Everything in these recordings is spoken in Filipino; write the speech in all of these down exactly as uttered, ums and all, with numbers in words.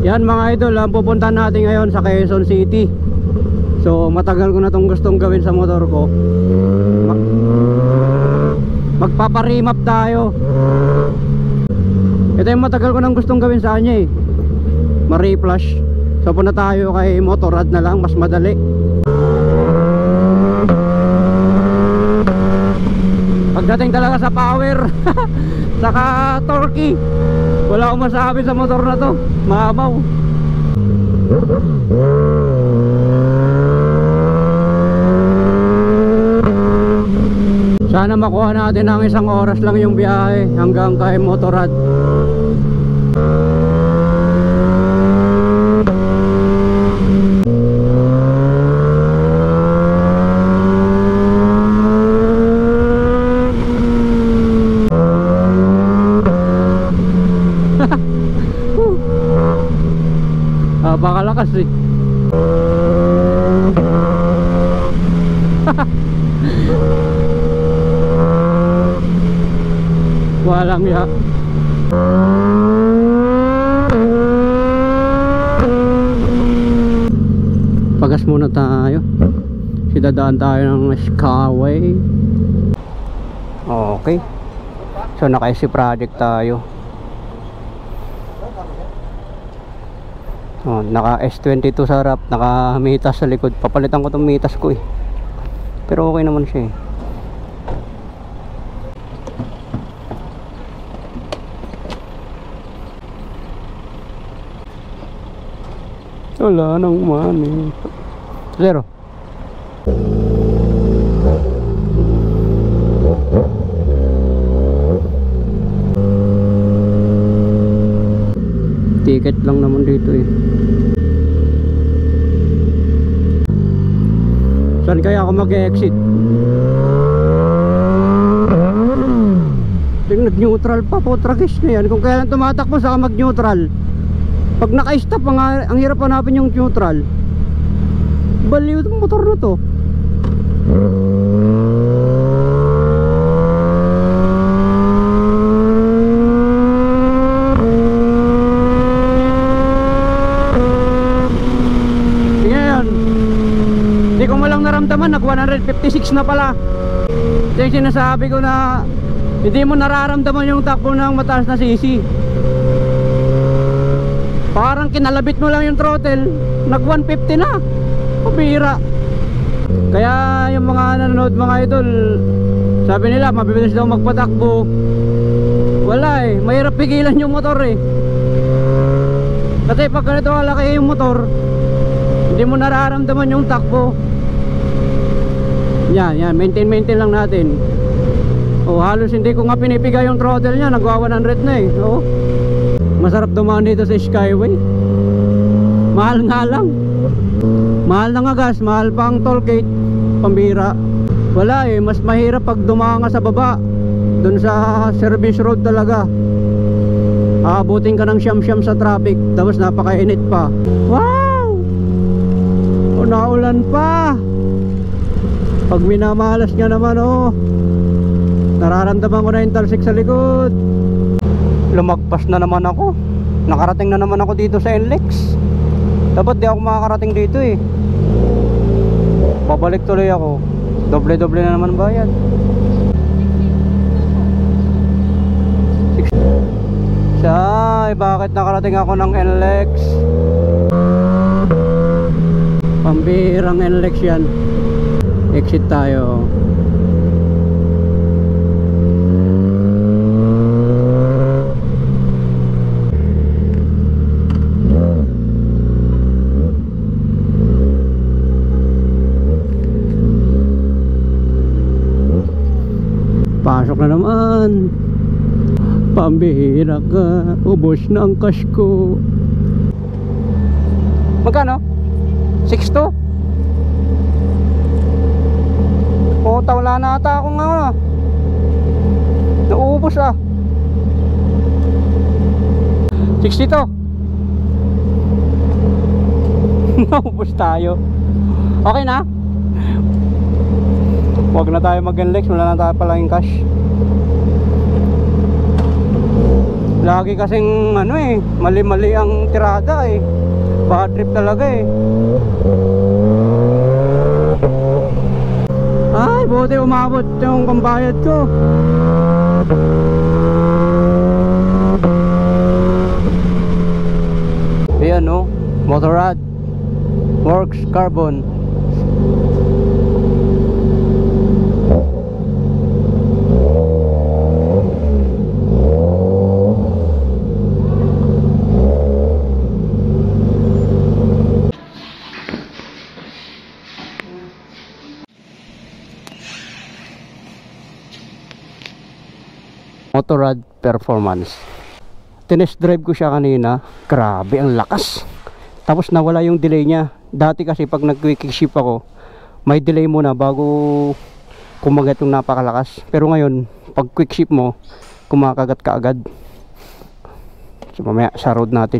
Yan mga idol, ang pupuntahan natin ngayon sa Quezon City. So matagal ko na itong gustong gawin sa motor ko. Mag Magpaparimap tayo. Ito yung matagal ko nang gustong gawin sa kanya eh, ma-reflash. So punta tayo kay Motorrad na lang, mas madali. Pagdating talaga sa power saka torque, wala akong masabi sa motor na to, maamaw. Sana makuha natin ng isang oras lang yung biyahe hanggang kay Motorrad. Napakalakas eh. Walang ya. Pagas muna tayo. Sidadaan tayo ng Skyway. Okay. So naka-S C project tayo. Oh, naka S twenty-two sa harap, naka mitas sa likod. Papalitan ko tong mitas ko eh. Pero okay naman siya eh. Wala nang money. Zero. Ticket lang naman dito eh. Saan kaya ako mag-exit? Nag-neutral pa po, tragis na yan. Kung kailan tumatakbo saka mag-neutral. Pag naka-stop, ang, ang hirap hanapin yung neutral. Baliw itong motor na to. Ngayon, hindi ko malang naramdaman, nag one fifty-six na pala. Ito yung sinasabi ko na hindi mo nararamdaman yung takbo ng mataas na C C. Parang kinalabit mo lang yung throttle, nag one fifty na. Pabira. Kaya yung mga nanonood mga idol, sabi nila mabibilis daw magpatakbo. Wala eh, mahirap pigilan yung motor eh. Kasi pag ganito kalaki yung motor, hindi mo nararamdaman yung takbo. Yan, yan, maintain maintain lang natin. Oh, halos hindi ko nga pinipigay yung throttle niya, nagwa one hundred na eh. Oh. Masarap dumaan dito sa Skyway. Mahal nga lang. Mahal na nga gas, mahal pa ang toll gate. Pambira. Wala eh, mas mahirap pag dumaan nga sa baba. Dun sa service road talaga. Aabutin ka ng siyam-siyam sa traffic. Tapos napakainit pa. Wow! O naulan pa. Pag minamalas nga naman oh, nararamdaman ko na yung talsik sa likod. Lumagpas na naman ako. Nakarating na naman ako dito sa N L E X. Dapat di ako makakarating dito eh. Babalik tuloy ako. Doble-doble na naman bayad. Say, bakit nakarating ako ng N L E X? Pambirang N L E X yan. Exit tayo. Pasok na naman. Pambihira ka. Ubos na ang cash ko. Magkano? six two? O, tawala na ata ako nga. Naubos ah. sixty-two. Naubos tayo. Okay na? Huwag na tayo mag-N L E X, wala na tayo pala yung cash. Lagi kasing ano eh, mali-mali ang tirada eh. Bad trip talaga eh. Ay, buti umabot yung pambayad ko. Ayan no, Motorrad Works Carbon. Motorrad performance. Tinest drive ko siya kanina. Grabe ang lakas. Tapos nawala yung delay niya. Dati kasi pag nag-quick shift ako, may delay muna bago kumagat yung napakalakas. Pero ngayon, pag quick shift mo, kumakagat ka agad. So mamaya sa road natin.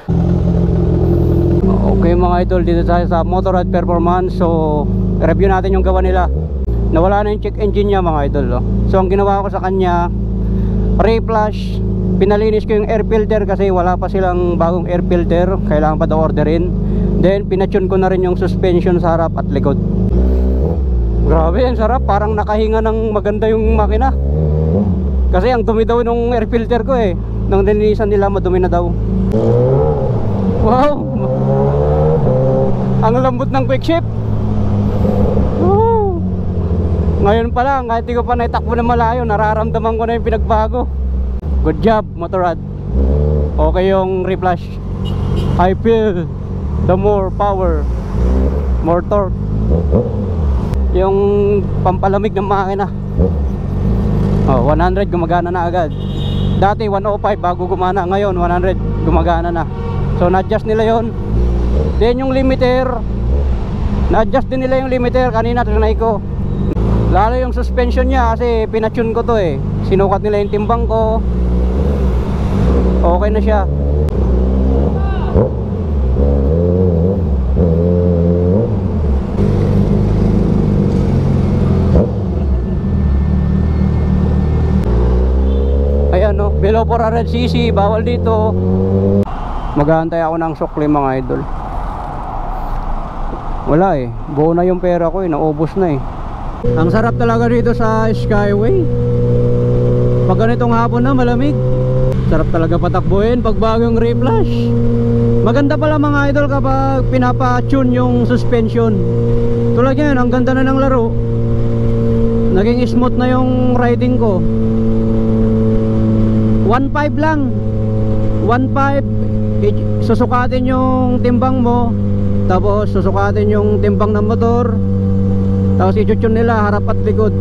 Okay mga idol, dito tayo sa Motorrad performance. So review natin yung gawa nila. Nawala na yung check engine niya mga idol, oh. So ang ginawa ko sa kanya, Reflash, pinalinis ko yung air filter kasi wala pa silang bagong air filter, kailangan pa daw orderin. Then pinatune ko na rin yung suspension sa harap at likod. Grabe, ang sarap, parang nakahinga ng maganda yung makina. Kasi ang dumi daw nung air filter ko eh. Nang nilinisan nila, madumi na daw. Wow, ang lambot ng quick shift. Wow. Ngayon pa lang, kahit di ko pa naitakbo na malayo, nararamdaman ko na yung pinagbago. Good job, Motorrad. Okay yung Reflash. I feel the more power, more torque. Yung pampalamig ng makina. Oh, one hundred gumagana na agad. Dati one oh five bago gumana, ngayon one hundred gumagana na. So na-adjust nila yon. Then yung limiter, na-adjust din nila yung limiter. Kanina trinay ko. Lalo yung suspension niya kasi pinatune ko to eh. Sinukat nila yung timbang ko. Okay na siya. Ayan no, below four hundred c c, bawal dito. Maghahantay ako ng sukli mga idol. Wala eh, buo na yung pera ko eh, naubos na eh. Ang sarap talaga dito sa Skyway. Pag ganitong hapon na malamig, sarap talaga patakbuhin pag bagong Reflash. Maganda pala mga idol kapag pinapa-tune yung suspension. Tulad yan, ang ganda na ng laro. Naging smooth na yung riding ko. one five lang, one five. Susukatin yung timbang mo, tapos susukatin yung timbang ng motor, tapos i-tune nila harap at likod.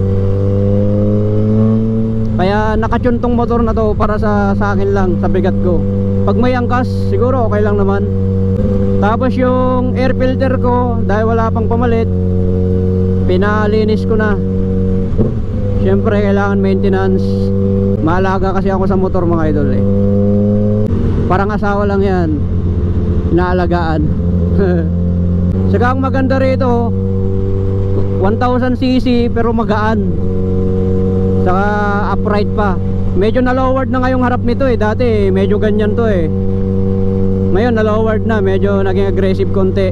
Kaya nakatune tong motor na to para sa, sa akin lang, sa bigat ko. Pag may angkas, siguro okay lang naman. Tapos yung air filter ko, dahil wala pang pamalit, pinalinis ko na. Siyempre kailangan maintenance. Maalaga kasi ako sa motor mga idol eh. Parang asawa lang yan, inaalagaan. Saka ang maganda rito, one thousand c c pero magaan. Saka upright pa. Medyo na-lowered na ngayong harap nito eh. Dati medyo ganyan to eh. Ngayon na-lowered na, medyo naging aggressive konti.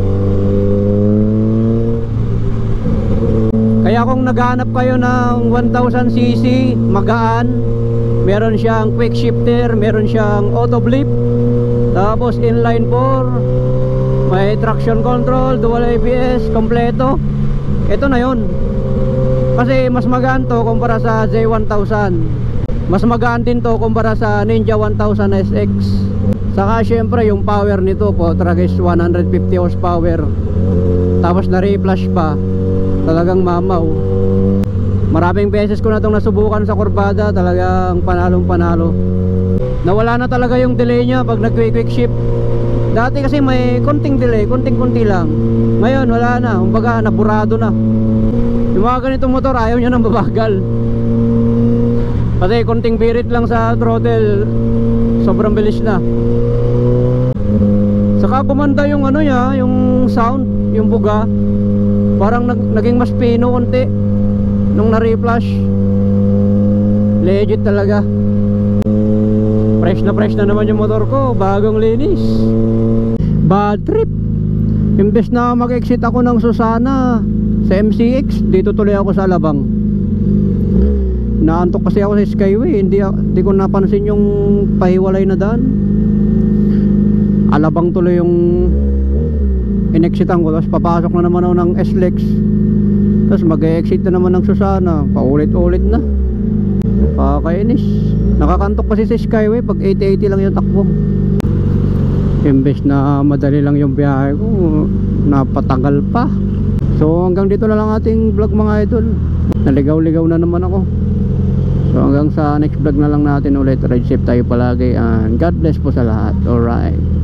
Kaya kung naghahanap kayo ng one thousand c c magaan, meron siyang quick shifter, meron siyang auto blip, tapos inline four, may traction control, dual A B S, kompleto. Ito na yon. Kasi mas magaan to kumpara sa Z one thousand. Mas magaan din to kumpara sa Ninja one thousand S X. Saka syempre yung power nito po, tragis one hundred fifty horsepower. Tapos na Reflash pa. Talagang mamaw. Maraming beses ko na itong nasubukan sa kurbada. Talagang panalong panalo. Nawala na talaga yung delay niya pag nag-quick shift. Dati kasi may konting delay, konting-konti lang. Ngayon wala na, kumbaga naburado na. Yung mga ganitong motor ayaw niya nang babagal. Kasi konting birit lang sa throttle, sobrang bilis na. Saka gumanda yung ano niya, yung sound, yung buga. Parang nag naging mas pino konti nung na-reflash. Legit talaga. Fresh na fresh na naman yung motor ko, bagong linis. Bad trip. Imbes na mag-exit ako ng Susana sa M C X, dito tuloy ako sa Alabang. Naantok kasi ako sa Skyway, hindi, hindi ko napansin yung pahiwalay na daan. Alabang tuloy yung in-exitan ko, tapos papasok na naman ako ng S L E X, tapos mag-exit na naman ng Susana, paulit-ulit na. Pakakainis. Nakakantok kasi sa Skyway pag eighty eighty lang yung takbo. Imbes na madali lang yung biyahe ko, napatagal pa. So hanggang dito na lang ating vlog mga idol. Naligaw-ligaw na naman ako. So hanggang sa next vlog na lang natin ulit. Ride safe tayo palagi, and God bless po sa lahat. Alright.